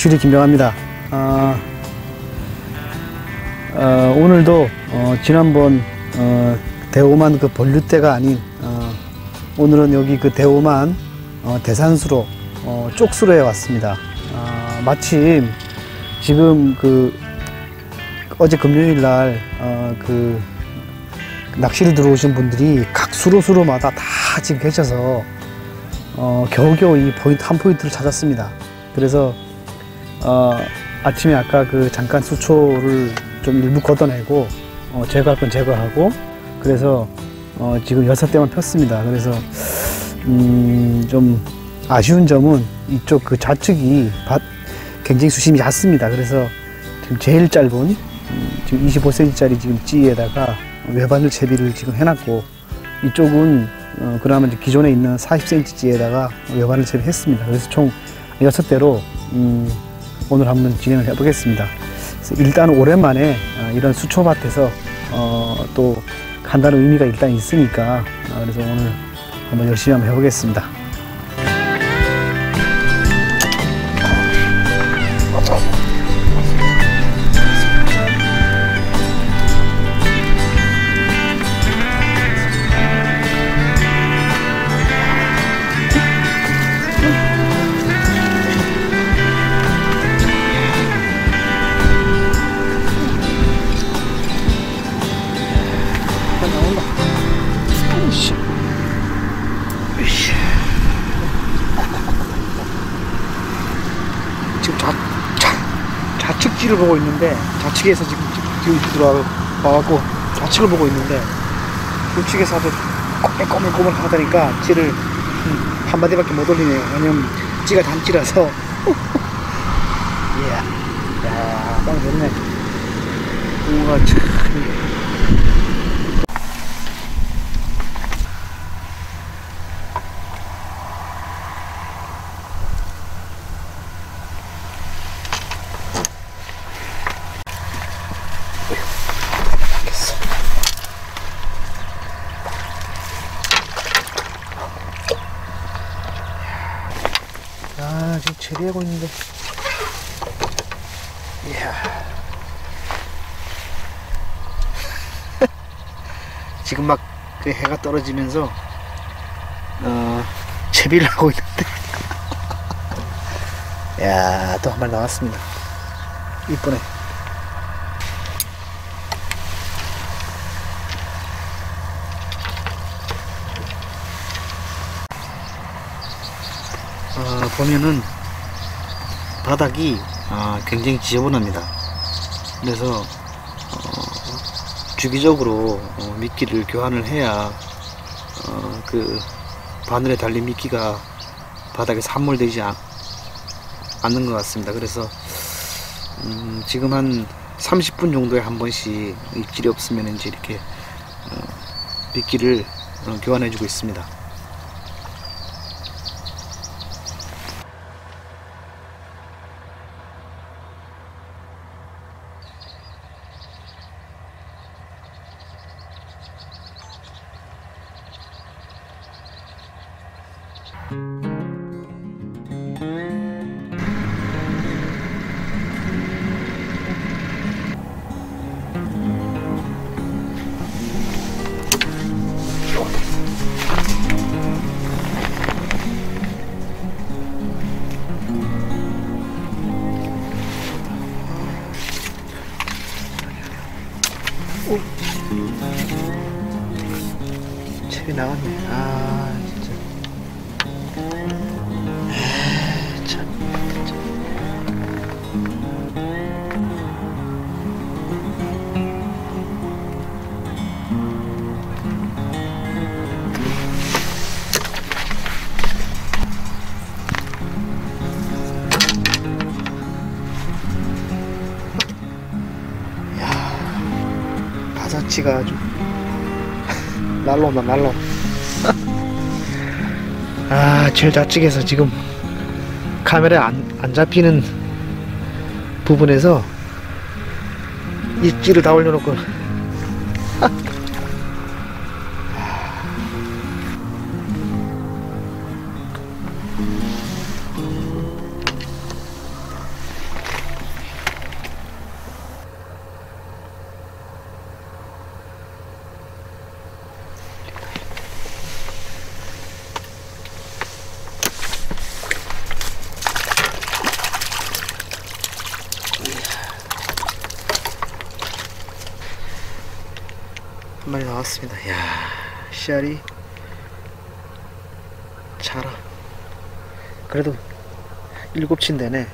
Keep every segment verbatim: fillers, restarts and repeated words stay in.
낚시를 김병합니다. 어, 어, 오늘도 어, 지난번 어, 대오만 그 본류대가 아닌 어, 오늘은 여기 그 대오만 어, 대산수로 어, 쪽수로에 왔습니다. 어, 마침 지금 그 어제 금요일 날 어, 그 낚시를 들어오신 분들이 각 수로수로마다 다 지금 계셔서 어, 겨우겨우 이 포인트 한 포인트를 찾았습니다. 그래서 어, 아침에 아까 그 잠깐 수초를 좀 일부 걷어내고 어, 제거할 건 제거하고 그래서 어, 지금 여섯 대만 폈습니다. 그래서 음, 좀 아쉬운 점은 이쪽 그 좌측이 밭 굉장히 수심이 얕습니다. 그래서 지금 제일 짧은 음, 지금 이십오 센티미터짜리 지금 찌에다가 외바늘 채비를 지금 해놨고 이쪽은 어, 그나마 이제 기존에 있는 사십 센티미터 찌에다가 외바늘 채비 했습니다. 그래서 총 여섯 대로 음, 오늘 한번 진행을 해보겠습니다. 그래서 일단 오랜만에 어, 이런 수초밭에서 어, 또 한다는 의미가 일단 있으니까 어, 그래서 오늘 한번 열심히 한번 해보겠습니다. 지금 좌, 좌, 좌측지를 보고 있는데 좌측에서 지금 뒤로 들어와갖고 좌측을 보고 있는데 우측에서 아주 꼬물꼬물 하다니까 찌를 한 마디밖에 못 올리네요. 왜냐면 찌가 단찌라서. 이야, 야, 빵 좋네. 우와, 참. 아, 지금 처리하고 있는데. 이야. 지금 막 그 해가 떨어지면서, 어, 채비를 하고 있는데. 야, 또 한 마리 나왔습니다. 이쁘네. 어, 보면은 바닥이 아, 굉장히 지저분합니다. 그래서 어, 주기적으로 어, 미끼를 교환을 해야 어, 그 바늘에 달린 미끼가 바닥에서 함몰되지 않, 않는 것 같습니다. 그래서 음, 지금 한 삼십 분 정도에 한 번씩 입질이 없으면 이제 이렇게 어, 미끼를 어, 교환해 주고 있습니다. 오. 채비 나왔네. 아, 진짜. 아, 참. 바사치가 아주 날라온다 날라. 아, 제일 좌측에서 지금 카메라에 안, 안 잡히는 부분에서 입질을 다 올려놓고 한 마리 나왔습니다. 이야, 씨알이 자라. 그래도 일곱 친 되네.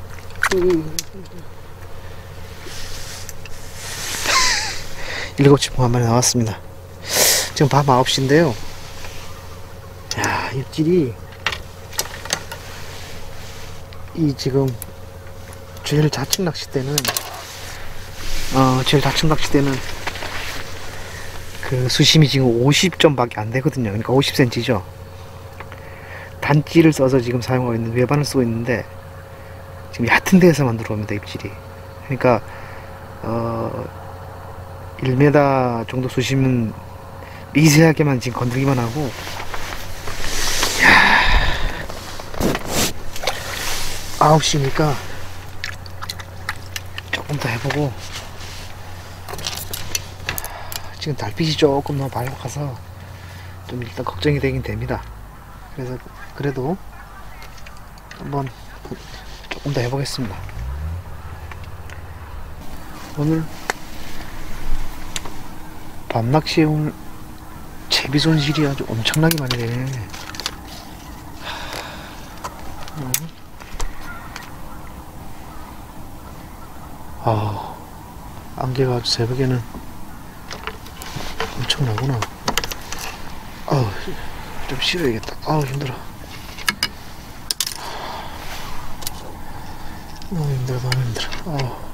일곱 치 봉 한 마리 나왔습니다. 지금 밤 아홉 시인데요. 야, 입질이 이 지금 제일 좌측 낚싯대는 어 제일 좌측 낚싯대는 그 수심이 지금 오십 점밖에 안 되거든요. 그러니까 오십 센티미터죠. 단찌를 써서 지금 사용하고 있는, 외반을 쓰고 있는데 지금 얕은 데에서만 들어옵니다, 입질이. 그러니까 어 일 미터 정도 수심은 미세하게만 지금 건들기만 하고. 아홉 시니까 조금 더 해보고. 지금 달빛이 조금 너무 밝아서 좀 일단 걱정이 되긴 됩니다. 그래서 그래도 한번 조금 더 해보겠습니다. 오늘 밤낚시에 오늘 채비 손실이 아주 엄청나게 많이 되네. 아, 안개가 아주 새벽에는 엄청나구나. 아우, 좀 쉬어야겠다. 아우, 힘들어. 너무 힘들어, 너무 힘들어. 아우.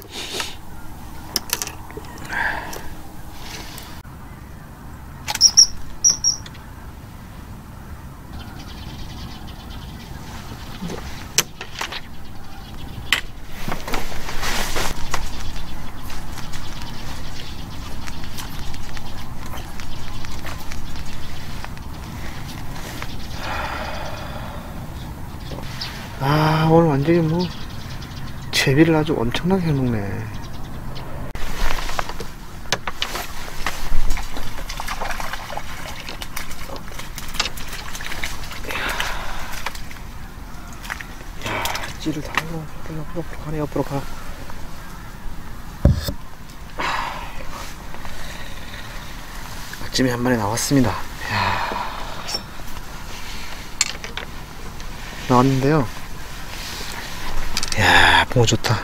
아, 오늘 완전히 뭐 채비를 아주 엄청나게 해먹네. 야, 찌를 다 하고 옆으로 옆으로 가네. 옆으로 가. 아침에 한 마리 나왔습니다. 야, 나왔는데요. 야, 붕어 좋다.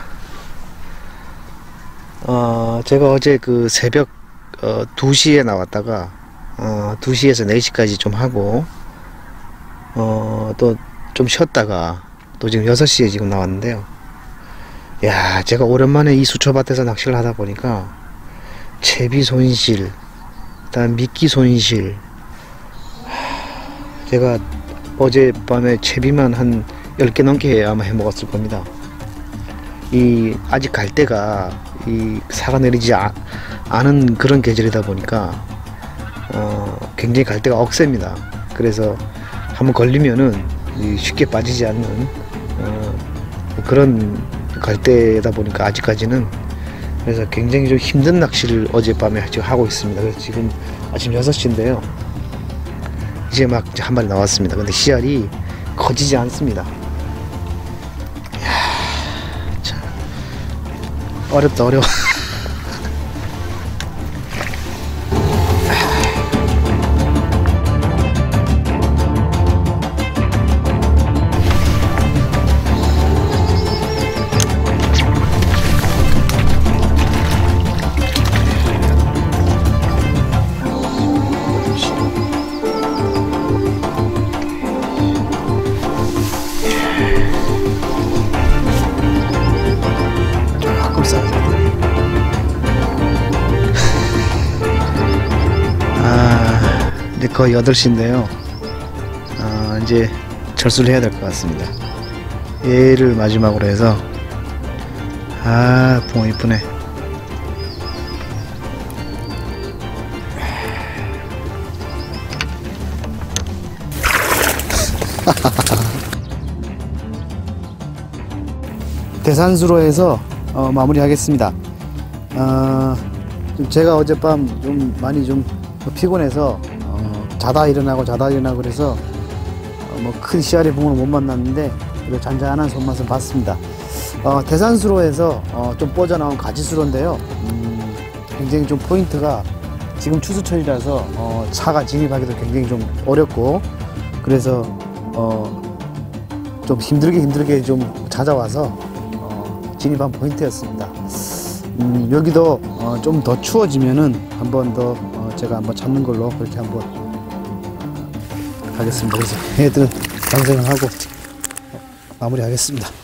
어, 제가 어제 그 새벽 어, 두 시에 나왔다가 어, 두 시에서 네 시까지 좀 하고 어, 또 좀 쉬었다가 또 지금 여섯 시에 지금 나왔는데요. 야, 제가 오랜만에 이 수초밭에서 낚시를 하다 보니까 채비 손실, 그다음 미끼 손실. 제가 어젯밤에 채비만 한 열 개 넘게 아마 해 먹었을 겁니다. 이 아직 갈대가 이 사가 내리지 아, 않은 그런 계절이다 보니까 어, 굉장히 갈대가 억셉니다. 그래서 한번 걸리면은 이 쉽게 빠지지 않는 어, 그런 갈대다 보니까 아직까지는. 그래서 굉장히 좀 힘든 낚시를 어젯밤에 지금 하고 있습니다. 그래서 지금 아침 여섯 시인데요. 이제 막 한 마리 나왔습니다. 근데 씨알이 커지지 않습니다. 이야, 참 어렵다, 어려워. 이제 거의 여덟 시인데요. 어, 이제 철수를 해야 될 것 같습니다. 얘를 마지막으로 해서. 아, 붕어 이쁘네. 대산수로 해서 어, 마무리하겠습니다. 어, 좀 제가 어젯밤 좀 많이 좀 피곤해서 어, 자다 일어나고 자다 일어나고 그래서 어, 뭐 큰 씨알의 붕어는 못 만났는데 그래도 잔잔한 손맛은 봤습니다. 어, 대산수로 해서 어, 좀 뻗어나온 가지수로인데요. 음, 굉장히 좀 포인트가 지금 추수철이라서 어, 차가 진입하기도 굉장히 좀 어렵고 그래서 어, 좀 힘들게 힘들게 좀 찾아와서 어, 진입한 포인트였습니다. 음, 여기도 어, 좀 더 추워지면은 한 번 더 어, 제가 한번 찾는 걸로 그렇게 한번 어, 하겠습니다. 그래서 얘들 방생을 하고 어, 마무리하겠습니다.